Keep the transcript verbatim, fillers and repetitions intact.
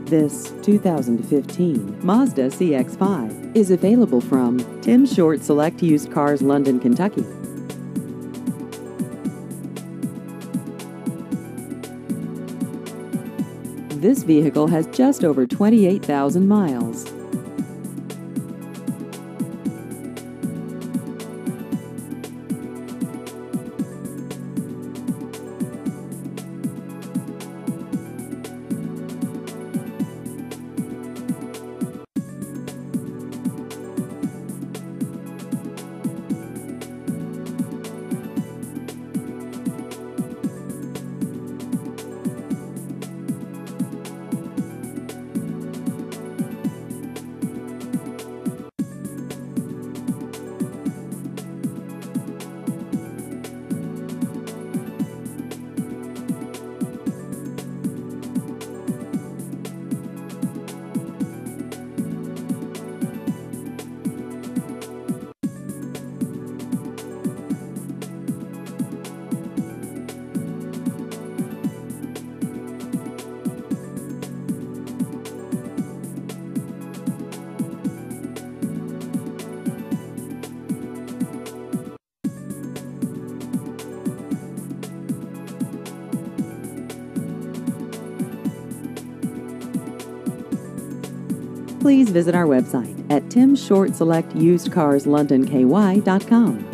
This two thousand fifteen Mazda C X five is available from Tim Short Select Used Cars, London, Kentucky. This vehicle has just over twenty-eight thousand miles. Please visit our website at tim short select used cars london k y dot com.